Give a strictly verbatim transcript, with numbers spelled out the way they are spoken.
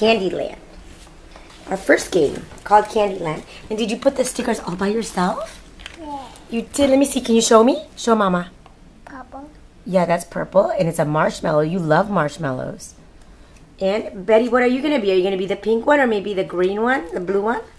Candyland. Our first game called Candyland. And did you put the stickers all by yourself? Yeah. You did. Let me see. Can you show me? Show Mama. Purple. Yeah, that's purple. And it's a marshmallow. You love marshmallows. And Betty, what are you going to be? Are you going to be the pink one or maybe the green one? The blue one?